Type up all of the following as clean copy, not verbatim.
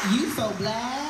You so black.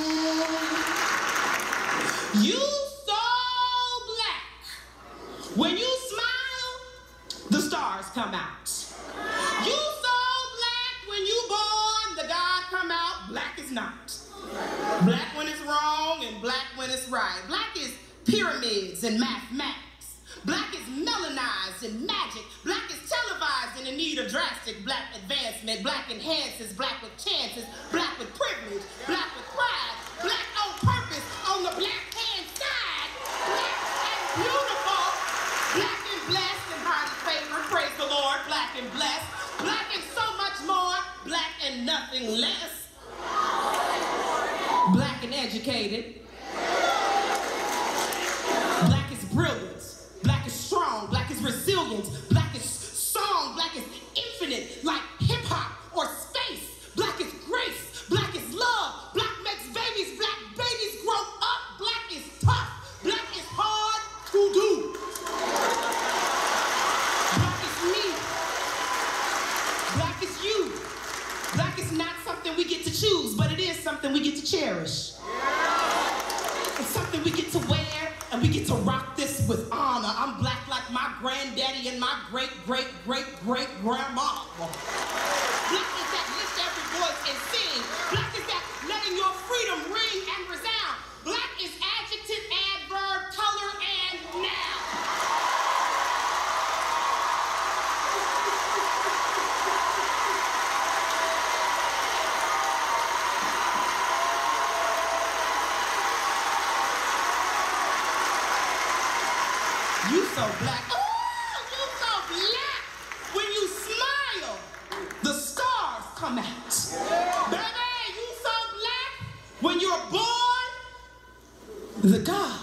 You so black. When you smile, the stars come out. You so black. When you born, the God come out. Black is not. Black when it's wrong and black when it's right. Black is pyramids and mathematics. Black is melanized in magic. Black is televised and in need of drastic black advancement. Black enhances, black with chances, black with privilege, black with pride, black on purpose on the black hand side. Black and beautiful, black and blessed and highly favored, praise the Lord, black and blessed, black and so much more, black and nothing less, black and educated, black is brilliant. Black is strong, black is resilient, black is song, black is infinite, like hip-hop or space. Black is grace, black is love, black makes babies, black babies grow up, black is tough, black is hard to do. Black is me, black is you. Black is not something we get to choose, but it is something we get to cherish. It's something we get to wear, and we get to rock this with honor. I'm black like my granddaddy and my great-great-great-great-grandma. Black is that lift every voice and sing. Black is that letting your freedom ring and resound. Black is adjective, adverb, color, and noun. You so black. Oh, you so black. When you smile, the stars come out. Baby, you so black. When you're born, the God